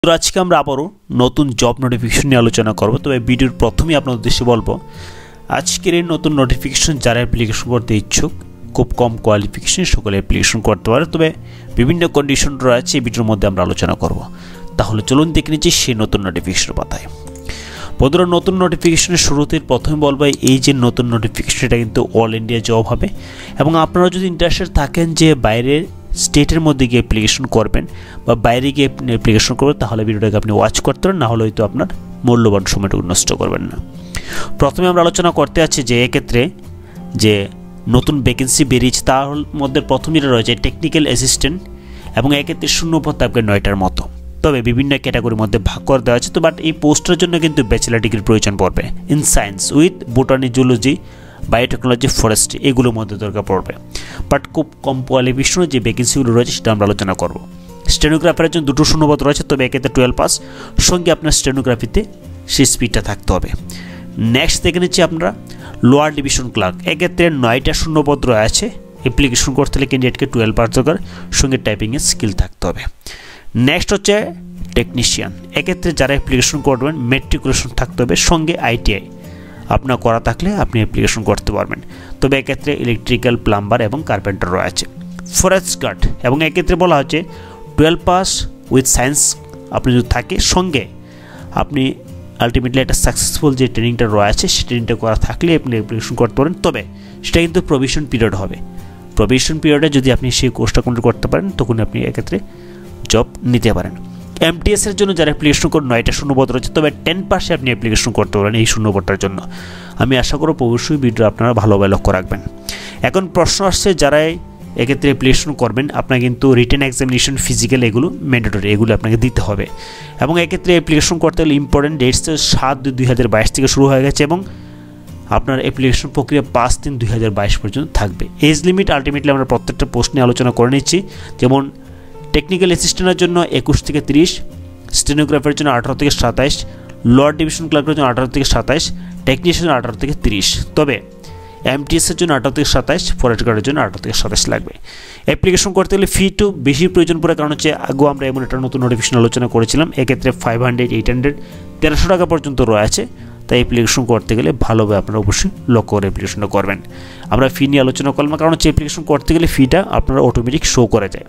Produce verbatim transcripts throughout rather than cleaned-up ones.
তো আজকে আমরা আবারও নতুন জব নোটিফিকেশন নিয়ে আলোচনা করব। তবে ভিডিওর প্রথমেই আপনাদের উদ্দেশ্যে বলবো, আজকের এই নতুন নোটিফিকেশন যারা অ্যাপ্লিকেশন করতে ইচ্ছুক, খুব কম কোয়ালিফিকেশন সকলে অ্যাপ্লিকেশন করতে পারে। তবে বিভিন্ন কন্ডিশন রয়েছে, এই ভিডিওর মধ্যে আমরা আলোচনা করব। তাহলে চলুন দেখে নিচ্ছি সেই নতুন নোটিফিকেশনের পাতায়। বন্ধুরা, নতুন নোটিফিকেশনের শুরুতে প্রথমে বলবো, এই যে নতুন নোটিফিকেশন এটা কিন্তু অল ইন্ডিয়া জব হবে। এবং আপনারা যদি ইন্টারেস্টেড থাকেন যে বাইরের স্টেটের মধ্যে গিয়ে অ্যাপ্লিকেশন করবেন বা বাইরে গিয়ে অ্যাপ্লিকেশন করবেন, তাহলে ভিডিওটাকে আপনি ওয়াচ করতে পারেন, না হলে হয়তো আপনার মূল্যবান সময়টুকু নষ্ট করবেন না। প্রথমে আমরা আলোচনা করতে আছি যে এক্ষেত্রে যে নতুন ভ্যাকেন্সি বেরিয়েছে তার মধ্যে প্রথম যেটা রয়েছে টেকনিক্যাল অ্যাসিস্ট্যান্ট, এবং এক্ষেত্রে শূন্যপদ থাকবে নয়টার মতো। তবে বিভিন্ন ক্যাটাগরির মধ্যে ভাগ করে দেওয়া আছে। তো বাট এই পোস্টের জন্য কিন্তু ব্যাচেলার ডিগ্রির প্রয়োজন পড়বে in science with botany, zoology, biotechnology, forestry, এগুলোর মধ্যে দরকার পড়বে। বাট খুব কম কোয়ালিফিকেশনের যে ভ্যাকেন্সিগুলো রয়েছে সেটা আমরা আলোচনা করব। স্টেনোগ্রাফারের জন্য দুটো শূন্যপদ রয়েছে, তবে এক্ষেত্রে টুয়েলভ পাস সঙ্গে আপনার স্টেনোগ্রাফিতে সেই স্পিডটা থাকতে হবে। নেক্সট দেখে নিচ্ছি আপনারা লোয়ার ডিভিশন ক্লার্ক, এক্ষেত্রে নয়টা শূন্যপদ রয়েছে। অ্যাপ্লিকেশন করতে হলে ক্যান্ডিডেটকে টুয়েলভ পাস দরকার, সঙ্গে টাইপিংয়ের স্কিল থাকতে হবে। নেক্সট হচ্ছে টেকনিশিয়ান, এক্ষেত্রে যারা অ্যাপ্লিকেশন করবেন মেট্রিকুলেশন থাকতে হবে, সঙ্গে আইটিআই আপনার করা থাকলে আপনি অ্যাপ্লিকেশন করতে পারবেন। তবে এক্ষেত্রে ইলেকট্রিক্যাল, প্লাম্বার এবং কার্পেন্টার রয়েছে। ফরেস্ট গার্ড, এবং এক্ষেত্রে বলা হচ্ছে টুয়েলভ পাস উইথ সায়েন্স আপনি যদি থাকে, সঙ্গে আপনি আলটিমেটলি একটা সাকসেসফুল যে ট্রেনিংটা রয়েছে সেই ট্রেনিংটা করা থাকলে আপনি অ্যাপ্লিকেশন করতে পারেন। তবে সেটা কিন্তু প্রভিশন পিরিয়ড হবে। প্রভিশন পিরিয়ডে যদি আপনি সেই কোর্সটা কমপ্লিট করতে পারেন, তখন আপনি এক্ষেত্রে জব নিতে পারেন। এমটিএসের জন্য যারা অ্যাপ্লিকেশন করেন নয়টা শূন্যপদ রয়েছে, তবে টেন পার্সে আপনি অ্যাপ্লিকেশন করতে পারেন এই শূন্যপদটার জন্য। আমি আশা করব অবশ্যই ভিডিও আপনারা ভালোভাবে লক্ষ্য রাখবেন। এখন প্রশ্ন আসছে, যারা এক্ষেত্রে অ্যাপ্লিকেশন করবেন আপনার কিন্তু রিটেন এক্সামিনেশন, ফিজিক্যাল, এগুলো ম্যান্ডেটরি, এগুলো আপনাকে দিতে হবে। এবং এক্ষেত্রে অ্যাপ্লিকেশন করতে হলে ইম্পর্টেন্ট ডেটস সাত দুই দুই হাজার বাইশ থেকে শুরু হয়ে গেছে, এবং আপনার অ্যাপ্লিকেশন প্রক্রিয়া পাঁচ তিন দুই হাজার বাইশ পর্যন্ত থাকবে। এজ লিমিট আলটিমেটলি আমরা প্রত্যেকটা পোস্ট নিয়ে আলোচনা করে নিচ্ছি। যেমন টেকনিক্যাল অ্যাসিস্ট্যান্টের জন্য একুশ থেকে তিরিশ, স্টেনোগ্রাফারের জন্য আঠারো থেকে সাতাইশ, লোয়ার ডিভিশন ক্লার্কের জন্য আঠারো থেকে সাতাইশ, টেকনিশিয়ানের আঠারো থেকে তিরিশ। তবে এমটিএসের জন্য আঠারো থেকে সাতাইশ, ফরেস্ট গার্ডের জন্য আঠারো থেকে সাতাইশ লাগবে। অ্যাপ্লিকেশন করতে গেলে ফি টু বেশি প্রয়োজন পড়ে, কারণ হচ্ছে আগেও আমরা এমন একটা নতুন নোটিফিকেশন আলোচনা করেছিলাম। এক্ষেত্রে ফাইভ হান্ড্রেড এইট হান্ড্রেড তেরোশো টাকা পর্যন্ত রয়েছে। তাই অ্যাপ্লিকেশন করতে গেলে ভালোভাবে আপনারা অবশ্যই লক্ষ্য করে অ্যাপ্লিকেশনটা করবেন। আমরা ফি নিয়ে আলোচনা করলাম, কারণ হচ্ছে অ্যাপ্লিকেশন করতে গেলে ফিটা আপনারা অটোমেটিক শো করে যায়,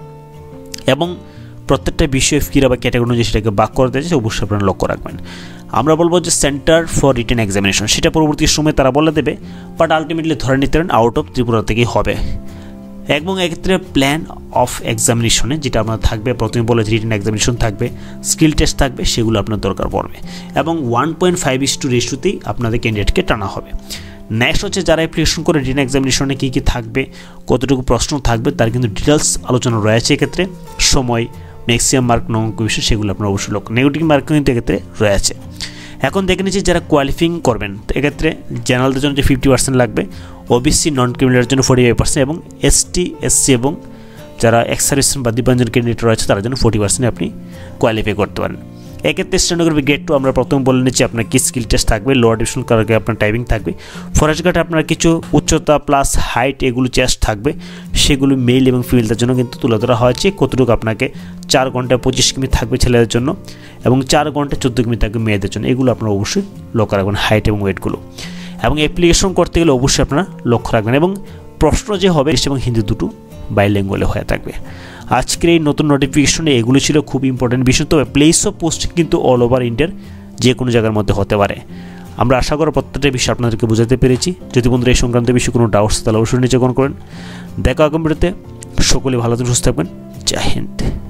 এবং প্রত্যেকটা বিষয়ে ফিরা বা ক্যাটাগরি যে সেটাকে বাক করে দিয়েছে অবশ্যই আপনারা লক্ষ্য রাখবেন। আমরা বলবো যে সেন্টার ফর রিটেন এক্সামিনেশন, সেটা পরবর্তী সময় তারা বলে দেবে, বাট আলটিমেটলি ধরে নিতে পারেন আউট অফ ত্রিপুরা থেকেই হবে। এবং এক্ষেত্রে প্ল্যান অফ এক্সামিনেশনে যেটা আপনার থাকবে, প্রথমে বলে রিটেন এক্সামিনেশন থাকবে, স্কিল টেস্ট থাকবে, সেগুলো আপনার দরকার পড়বে। এবং one point five is to রেশিওতেই আপনাদের ক্যান্ডিডেটকে টানা হবে। নেক্সট হচ্ছে যারা অ্যাপ্লিকেশন করে রিটেন এক্সামিনেশনে কী কী থাকবে, কতটুকু প্রশ্ন থাকবে, তার কিন্তু ডিটেলস আলোচনা রয়েছে। এক্ষেত্রে সময়, ম্যাক্সিমাম মার্ক, নং বিষয়, সেগুলো আপনার অবশ্যই লক্ষ্য। নেগেটিভ মার্ক কিন্তু এক্ষেত্রে রয়েছে। এখন দেখে নিচ্ছি যারা কোয়ালিফাইং করবেন, এক্ষেত্রে জেনারেলদের জন্য যে ফিফটি পার্সেন্ট লাগবে, ওবিসি নন ক্রিমিনালের জন্য ফোর্টি ফাইভ পার্সেন্ট, এবং এসটি, এসসি এবং যারা এক্স সার্ভিসম্যান বা দিব্যাঙ্গজন ক্যান্ডিডেট রয়েছে তার জন্য ফোর্টি পার্সেন্ট আপনি কোয়ালিফাই করতে পারেন। এক্ষেত্রে স্টেনোগ্রাফি গ্রেড টু আমরা প্রথম বলে নিচ্ছি, আপনার কি স্কিল টেস্ট থাকবে, লোয়ার ডিভিশন ক্লার্কে আপনার টাইপিং থাকবে। ফরেস্ট গার্ডে আপনার কিছু উচ্চতা প্লাস হাইট এগুলো চেস্ট থাকবে, সেগুলো মেল এবং ফিমেলদের জন্য কিন্তু তুলে ধরা হয়েছে। কতটুকু আপনাকে চার ঘন্টা পঁচিশ কিমি থাকবে ছেলেদের জন্য, এবং চার ঘন্টা চোদ্দো কিমি থাকবে মেয়েদের জন্য, এগুলো আপনারা অবশ্যই লক্ষ্য রাখবেন, হাইট এবং ওয়েটগুলো। এবং অ্যাপ্লিকেশন করতে গেলে অবশ্যই আপনারা লক্ষ্য রাখবেন, এবং প্রশ্ন যে হবে এবং হিন্দি দুটো বাইলিঙ্গুয়ালে হয়ে থাকবে। আজকের এই নতুন নোটিফিকেশনে এগুলো ছিল খুব ইম্পর্টেন্ট বিষয়। তবে প্লেস অফ পোস্টিং কিন্তু অল ওভার ইন্ডিয়ার যে কোনো জায়গার মধ্যে হতে পারে। আমরা আশা করি প্রত্যেকটা বিষয় আপনাদেরকে বোঝাতে পেরেছি। যদি বন্ধুরা এই সংক্রান্ত বিষয়ে কোনো ডাউটস তাহলে অবশ্যই নিচে কমেন্ট করেন। দেখা আগামী ভিডিওতে, সকলে ভালো থাকবেন, সুস্থ থাকবেন। জয় হিন্দ।